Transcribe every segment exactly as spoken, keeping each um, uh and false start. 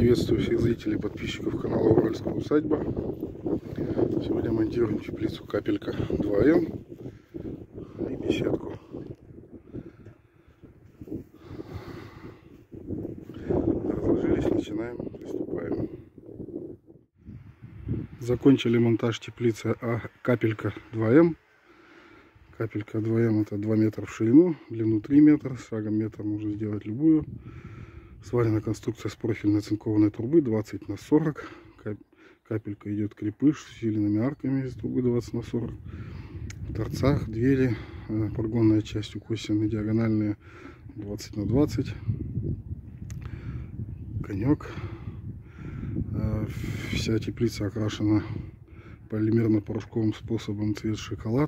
Приветствую всех зрителей и подписчиков канала Уральская усадьба. Сегодня монтируем теплицу Капелька два эм и беседку. Разложились, начинаем, приступаем. Закончили монтаж теплицы Капелька два эм. Капелька два эм это два метра в ширину, длину три метра, с шагом метр можно сделать любую. Сварена конструкция с профильной оцинкованной трубы двадцать на сорок. Капелька идет крепыш с усиленными арками из трубы двадцать на сорок. В торцах двери, прогонная часть укосины, диагональные двадцать на двадцать. Конек. Вся теплица окрашена полимерно-порошковым способом цвет шоколад.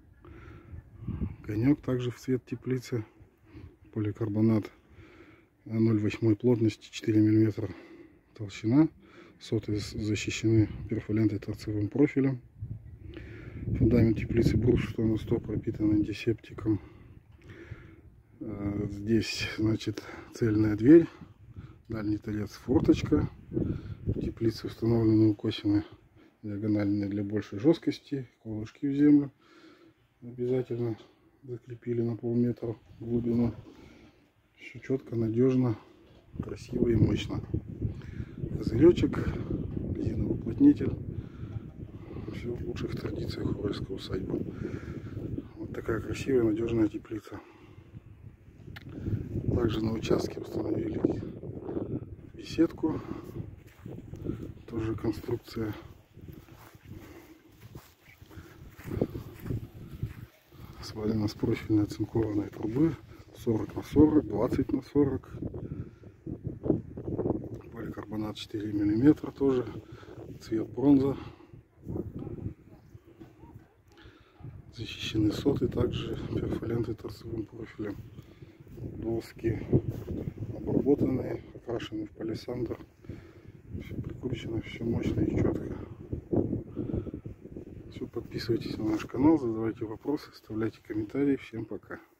Конек также в цвет теплицы. Поликарбонат ноль восемь плотности, четыре миллиметра толщина. Соты защищены перфолентой торцевым профилем. Фундамент теплицы брус сто на сто пропитан антисептиком. Здесь, значит, цельная дверь, дальний торец, форточка. В теплице установлены укосины диагональные для большей жесткости, колышки в землю обязательно закрепили на полметра глубину. Все четко, надежно, красиво и мощно. Козыречек, резиновый уплотнитель. Все в лучших традициях Уральской усадьбы. Вот такая красивая, надежная теплица. Также на участке установили беседку. Тоже конструкция. Сварена с профильной оцинкованной трубы. сорок на сорок, двадцать на сорок. Поликарбонат четыре миллиметра тоже. Цвет бронза. Защищены соты также перфолентой торцевым профилем. Доски обработанные, окрашены в палисандр. Все прикручено, все мощно и четко. Все, подписывайтесь на наш канал, задавайте вопросы, оставляйте комментарии. Всем пока.